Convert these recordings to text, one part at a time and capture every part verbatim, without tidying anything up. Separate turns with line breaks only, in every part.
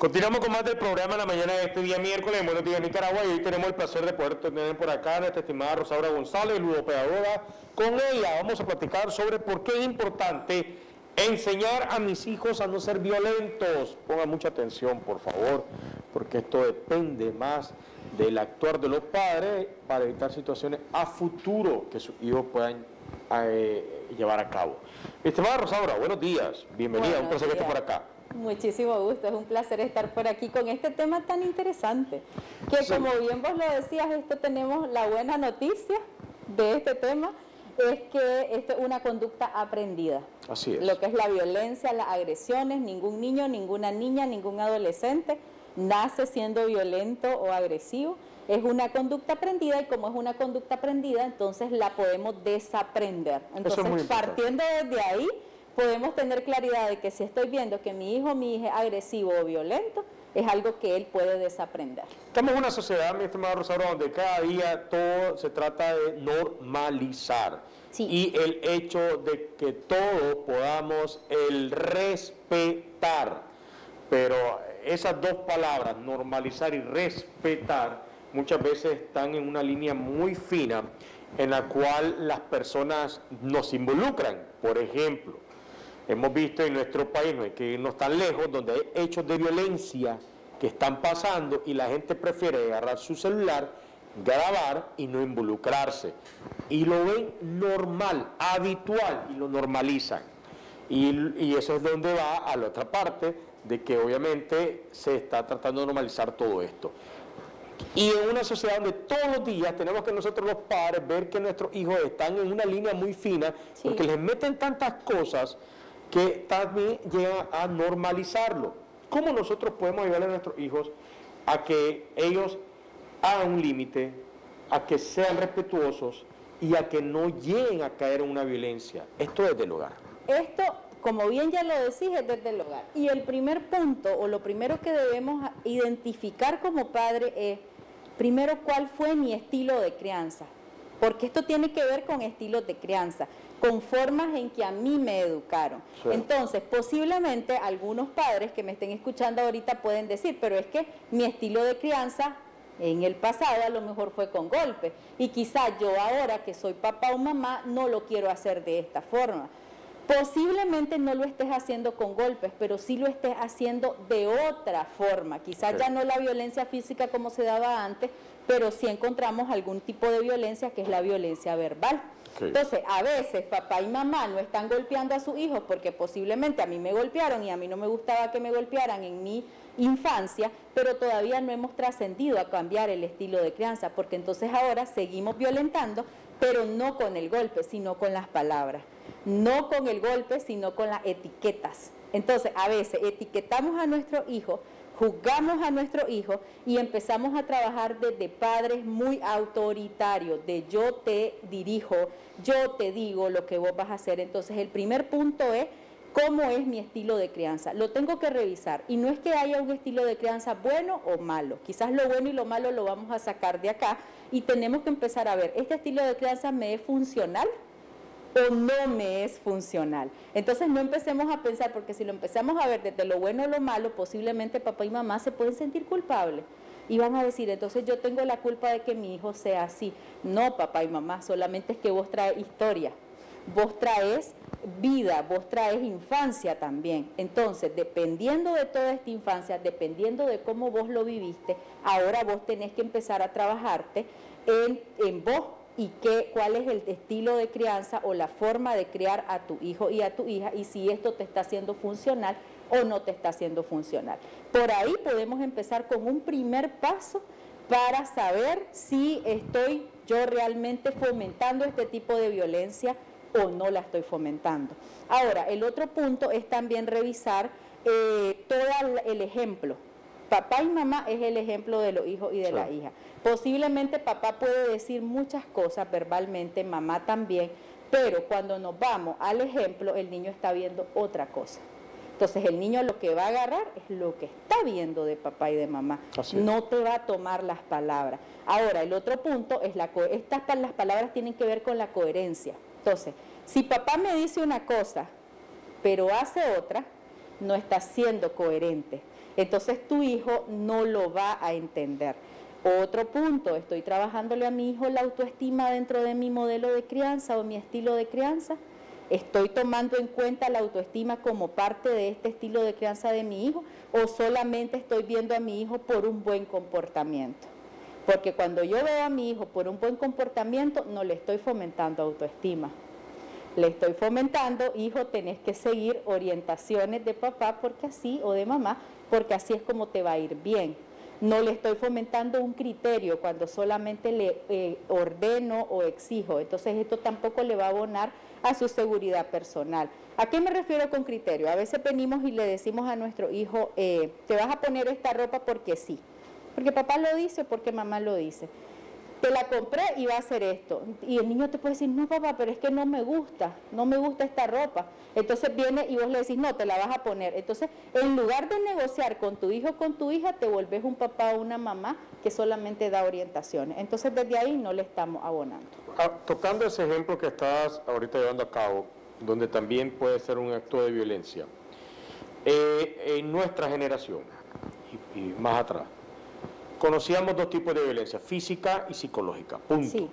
Continuamos con más del programa en la mañana de este día miércoles. Buenos días, Nicaragua. Y hoy tenemos el placer de poder tener por acá a nuestra estimada Rosaura González, ludopedagoga. Con ella vamos a platicar sobre por qué es importante enseñar a mis hijos a no ser violentos. Pongan mucha atención, por favor, porque esto depende más del actuar de los padres para evitar situaciones a futuro que sus hijos puedan eh, llevar a cabo. Estimada Rosaura, buenos días. Bienvenida, un placer que esté por acá.
Muchísimo gusto, es un placer estar por aquí con este tema tan interesante, que sí, como bien vos lo decías, esto tenemos la buena noticia de este tema, es que esto es una conducta aprendida.
Así es.
Lo que es la violencia, las agresiones, ningún niño, ninguna niña, ningún adolescente nace siendo violento o agresivo, es una conducta aprendida y como es una conducta aprendida, entonces la podemos desaprender. Entonces, partiendo desde ahí, podemos tener claridad de que si estoy viendo que mi hijo o mi hija es agresivo o violento, es algo que él puede desaprender.
Estamos en una sociedad, mi estimado Rosario, donde cada día todo se trata de normalizar. Sí. Y el hecho de que todos podamos el respetar. Pero esas dos palabras, normalizar y respetar, muchas veces están en una línea muy fina en la cual las personas nos involucran. Por ejemplo, hemos visto en nuestro país, no hay que irnos tan lejos, donde hay hechos de violencia que están pasando y la gente prefiere agarrar su celular, grabar y no involucrarse. Y lo ven normal, habitual, y lo normalizan. Y, y eso es donde va a la otra parte, de que obviamente se está tratando de normalizar todo esto. Y en una sociedad donde todos los días tenemos que nosotros los padres ver que nuestros hijos están en una línea muy fina, sí, porque les meten tantas cosas que también llegan a normalizarlo. ¿Cómo nosotros podemos ayudar a nuestros hijos a que ellos hagan un límite, a que sean respetuosos y a que no lleguen a caer en una violencia? Esto es desde el hogar.
Esto, como bien ya lo decís, es desde el hogar. Y el primer punto, o lo primero que debemos identificar como padre es, primero, cuál fue mi estilo de crianza. Porque esto tiene que ver con estilos de crianza, con formas en que a mí me educaron. Sí. Entonces, posiblemente algunos padres que me estén escuchando ahorita pueden decir, pero es que mi estilo de crianza en el pasado a lo mejor fue con golpes, y quizá yo ahora que soy papá o mamá no lo quiero hacer de esta forma. Posiblemente no lo estés haciendo con golpes, pero sí lo estés haciendo de otra forma. Quizás sí, ya no la violencia física como se daba antes, pero sí encontramos algún tipo de violencia que es la violencia verbal. Sí. Entonces, a veces papá y mamá no están golpeando a sus hijos porque posiblemente a mí me golpearon y a mí no me gustaba que me golpearan en mi infancia, pero todavía no hemos trascendido a cambiar el estilo de crianza, porque entonces ahora seguimos violentando, pero no con el golpe, sino con las palabras. No con el golpe, sino con las etiquetas. Entonces, a veces etiquetamos a nuestro hijo, juzgamos a nuestro hijo y empezamos a trabajar desde padres muy autoritarios, de yo te dirijo, yo te digo lo que vos vas a hacer. Entonces, el primer punto es, ¿cómo es mi estilo de crianza? Lo tengo que revisar. Y no es que haya un estilo de crianza bueno o malo. Quizás lo bueno y lo malo lo vamos a sacar de acá y tenemos que empezar a ver, ¿este estilo de crianza me es funcional o no me es funcional? Entonces no empecemos a pensar, porque si lo empezamos a ver desde lo bueno o lo malo, posiblemente papá y mamá se pueden sentir culpables y van a decir, entonces yo tengo la culpa de que mi hijo sea así. No, papá y mamá, solamente es que vos traes historia, vos traes vida, vos traes infancia también. Entonces, dependiendo de toda esta infancia, dependiendo de cómo vos lo viviste, ahora vos tenés que empezar a trabajarte en, en vos, y qué, cuál es el estilo de crianza o la forma de criar a tu hijo y a tu hija, y si esto te está haciendo funcional o no te está haciendo funcional. Por ahí podemos empezar con un primer paso para saber si estoy yo realmente fomentando este tipo de violencia o no la estoy fomentando. Ahora, el otro punto es también revisar eh, todo el ejemplo. Papá y mamá es el ejemplo de los hijos y de sí, la hija. Posiblemente papá puede decir muchas cosas verbalmente, mamá también, pero cuando nos vamos al ejemplo, el niño está viendo otra cosa. Entonces el niño lo que va a agarrar es lo que está viendo de papá y de mamá. Así no es. Te va a tomar las palabras. Ahora, el otro punto es, la estas las palabras tienen que ver con la coherencia. Entonces, si papá me dice una cosa, pero hace otra, no está siendo coherente. Entonces tu hijo no lo va a entender. Otro punto, estoy trabajándole a mi hijo la autoestima dentro de mi modelo de crianza o mi estilo de crianza. ¿Estoy tomando en cuenta la autoestima como parte de este estilo de crianza de mi hijo o solamente estoy viendo a mi hijo por un buen comportamiento? Porque cuando yo veo a mi hijo por un buen comportamiento, no le estoy fomentando autoestima. Le estoy fomentando, hijo, tenés que seguir orientaciones de papá porque así, o de mamá, porque así es como te va a ir bien. No le estoy fomentando un criterio cuando solamente le eh, ordeno o exijo. Entonces esto tampoco le va a abonar a su seguridad personal. ¿A qué me refiero con criterio? A veces venimos y le decimos a nuestro hijo, eh, te vas a poner esta ropa porque sí. Porque papá lo dice, porque mamá lo dice. Te la compré y va a hacer esto. Y el niño te puede decir, no papá, pero es que no me gusta, no me gusta esta ropa. Entonces viene y vos le decís, no, te la vas a poner. Entonces, en lugar de negociar con tu hijo o con tu hija, te volvés un papá o una mamá que solamente da orientaciones. Entonces, desde ahí no le estamos abonando.
Ah, tocando ese ejemplo que estás ahorita llevando a cabo, donde también puede ser un acto de violencia, eh, en nuestra generación y, y más atrás, conocíamos dos tipos de violencia, física y psicológica, punto. Sí.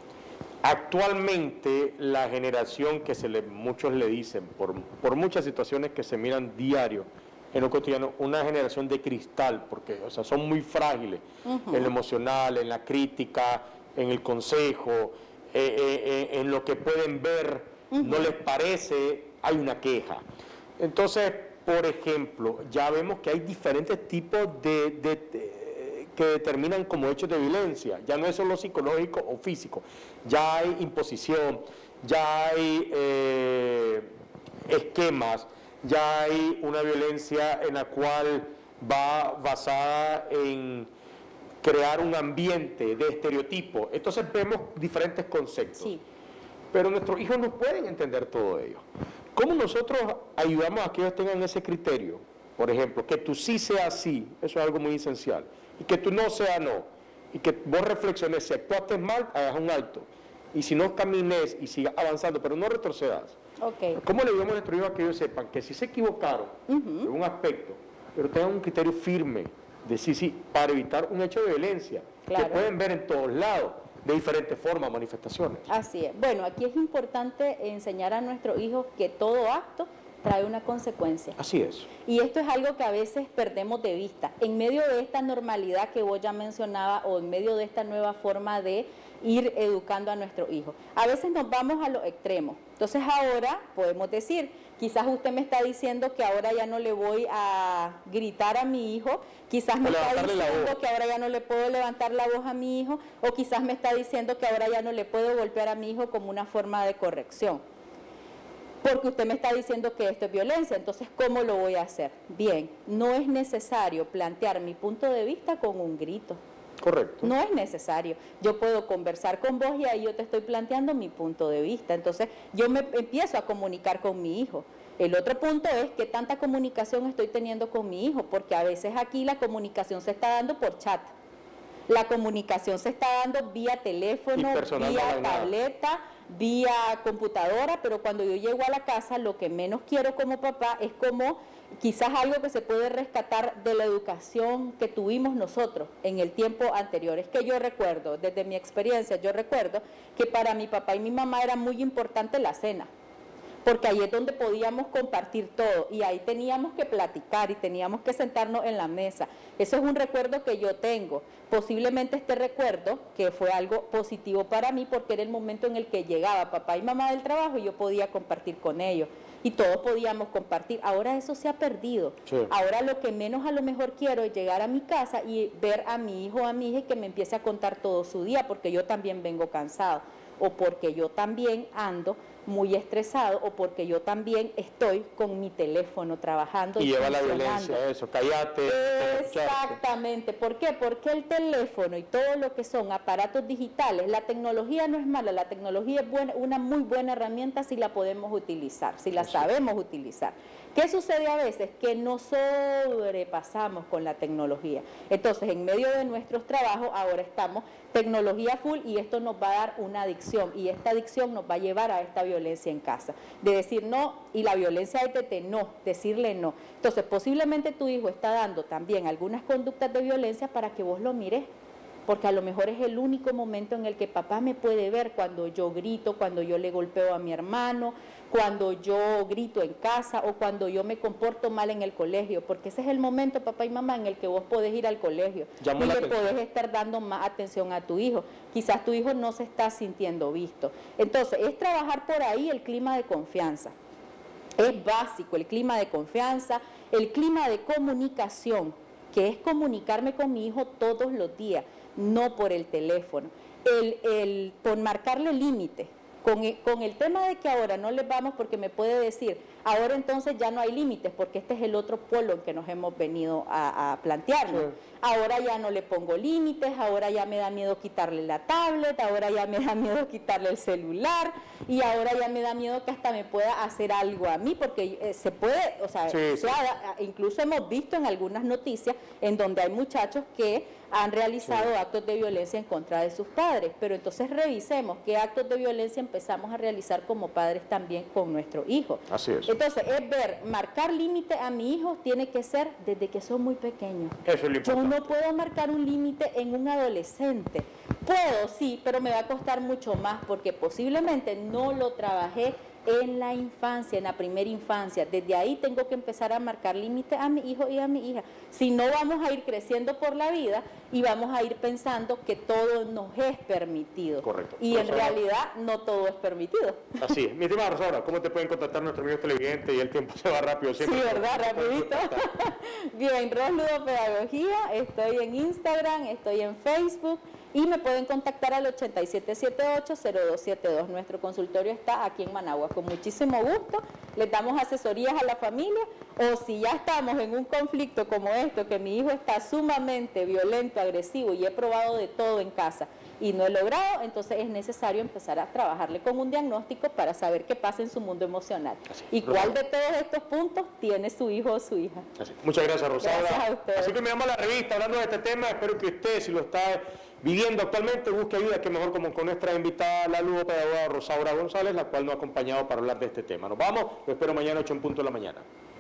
Actualmente la generación que se le, muchos le dicen, por, por muchas situaciones que se miran diario en lo cotidiano, una generación de cristal, porque o sea, son muy frágiles uh-huh. en lo emocional, en la crítica, en el consejo, eh, eh, en lo que pueden ver, uh-huh. no les parece, hay una queja. Entonces, por ejemplo, ya vemos que hay diferentes tipos de... de, de que determinan como hechos de violencia, ya no es solo psicológico o físico, ya hay imposición, ya hay eh, esquemas, ya hay una violencia en la cual va basada en crear un ambiente de estereotipo. Entonces vemos diferentes conceptos, sí. pero nuestros hijos no pueden entender todo ello. ¿Cómo nosotros ayudamos a que ellos tengan ese criterio? Por ejemplo, que tú sí seas sí, eso es algo muy esencial. Y que tú no sea no, y que vos reflexiones, si actuaste mal, hagas un alto, y si no camines y sigas avanzando, pero no retrocedas. Okay. ¿Cómo le digamos a nuestros hijos a que ellos sepan que si se equivocaron uh-huh. en un aspecto, pero tengan un criterio firme de sí, sí, para evitar un hecho de violencia, claro. que pueden ver en todos lados, de diferentes formas, manifestaciones?
Así es. Bueno, aquí es importante enseñar a nuestros hijos que todo acto trae una consecuencia.
Así es.
Y esto es algo que a veces perdemos de vista. En medio de esta normalidad que vos ya mencionabas o en medio de esta nueva forma de ir educando a nuestros hijos, a veces nos vamos a los extremos. Entonces ahora podemos decir, quizás usted me está diciendo que ahora ya no le voy a gritar a mi hijo, quizás me está diciendo que ahora ya no le puedo levantar la voz a mi hijo, o quizás me está diciendo que ahora ya no le puedo golpear a mi hijo como una forma de corrección. Porque usted me está diciendo que esto es violencia, entonces ¿cómo lo voy a hacer? Bien, no es necesario plantear mi punto de vista con un grito.
Correcto.
No es necesario. Yo puedo conversar con vos y ahí yo te estoy planteando mi punto de vista. Entonces yo me empiezo a comunicar con mi hijo. El otro punto es qué tanta comunicación estoy teniendo con mi hijo, porque a veces aquí la comunicación se está dando por chat. La comunicación se está dando vía teléfono, vía tableta, vía computadora, pero cuando yo llego a la casa lo que menos quiero como papá es como quizás algo que se puede rescatar de la educación que tuvimos nosotros en el tiempo anterior. Es que yo recuerdo, desde mi experiencia, yo recuerdo que para mi papá y mi mamá era muy importante la cena, porque ahí es donde podíamos compartir todo y ahí teníamos que platicar y teníamos que sentarnos en la mesa. Eso es un recuerdo que yo tengo. Posiblemente este recuerdo, que fue algo positivo para mí, porque era el momento en el que llegaba papá y mamá del trabajo y yo podía compartir con ellos. Y todos podíamos compartir. Ahora eso se ha perdido. Sí. Ahora lo que menos a lo mejor quiero es llegar a mi casa y ver a mi hijo o a mi hija y que me empiece a contar todo su día, porque yo también vengo cansado, o porque yo también ando muy estresado, o porque yo también estoy con mi teléfono trabajando.
Y lleva la violencia, eso, cállate.
Exactamente. ¿Por qué? Porque el teléfono y todo lo que son aparatos digitales, la tecnología no es mala, la tecnología es buena, una muy buena herramienta si la podemos utilizar, si la sabemos utilizar. ¿Qué sucede a veces? Que nos sobrepasamos con la tecnología. Entonces, en medio de nuestros trabajos, ahora estamos tecnología full y esto nos va a dar una adicción y esta adicción nos va a llevar a esta violencia en casa. De decir no y la violencia de T T, no, decirle no. Entonces, posiblemente tu hijo está dando también algunas conductas de violencia para que vos lo mires, porque a lo mejor es el único momento en el que papá me puede ver cuando yo grito, cuando yo le golpeo a mi hermano, cuando yo grito en casa o cuando yo me comporto mal en el colegio, porque ese es el momento, papá y mamá, en el que vos podés ir al colegio y le podés estar dando más atención a tu hijo. Quizás tu hijo no se está sintiendo visto. Entonces, es trabajar por ahí el clima de confianza. Es básico el clima de confianza, el clima de comunicación, que es comunicarme con mi hijo todos los días, no por el teléfono. El, el, por marcarle límites. Con el, con el tema de que ahora no les vamos, porque me puede decir, ahora entonces ya no hay límites, porque este es el otro polo en que nos hemos venido a, a plantearnos. Sí. Ahora ya no le pongo límites, ahora ya me da miedo quitarle la tablet, ahora ya me da miedo quitarle el celular, y ahora ya me da miedo que hasta me pueda hacer algo a mí, porque eh, se puede, o sea, sí, sí. sea, incluso hemos visto en algunas noticias en donde hay muchachos que han realizado sí. actos de violencia en contra de sus padres, pero entonces revisemos qué actos de violencia empezamos a realizar como padres también con nuestro hijo.
Así es.
Entonces, es ver, marcar límite a mi hijo tiene que ser desde que son muy pequeños.
Eso es lo importante.
Yo no puedo marcar un límite en un adolescente. Puedo, sí, pero me va a costar mucho más porque posiblemente no lo trabajé en la infancia, en la primera infancia. Desde ahí tengo que empezar a marcar límites a mi hijo y a mi hija. Si no, vamos a ir creciendo por la vida y vamos a ir pensando que todo nos es permitido.
Correcto.
Y en realidad no todo es permitido.
Así es. Mi estimada Rosaura, ¿cómo te pueden contactar nuestros amigos televidentes? Y el tiempo se va rápido siempre.
Sí, ¿verdad? Rapidito. Bien, Ros Ludopedagogía, estoy en Instagram, estoy en Facebook. Y me pueden contactar al ochenta y siete setenta y ocho cero dos setenta y dos. Nuestro consultorio está aquí en Managua. Con muchísimo gusto les damos asesorías a la familia, o si ya estamos en un conflicto como esto, que mi hijo está sumamente violento, agresivo y he probado de todo en casa y no he logrado, entonces es necesario empezar a trabajarle con un diagnóstico para saber qué pasa en su mundo emocional. Así, y cuál de todos estos puntos tiene su hijo o su hija.
Así. Muchas gracias, Rosaura.
Gracias a ustedes.
Así que me llamo a la revista hablando de este tema. Espero que usted, si lo está viviendo actualmente, busque ayuda, que mejor como con nuestra invitada, la ludopedagoga Rosaura González, la cual nos ha acompañado para hablar de este tema. Nos vamos, lo espero mañana ocho en punto de la mañana.